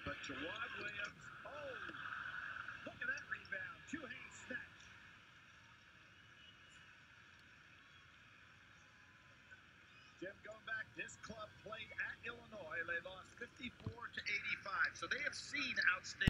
But Jawad Williams, oh, look at that rebound. Two-hand snatch. Jim, going back, this club played at Illinois. They lost 54-85. So they have seen outstanding.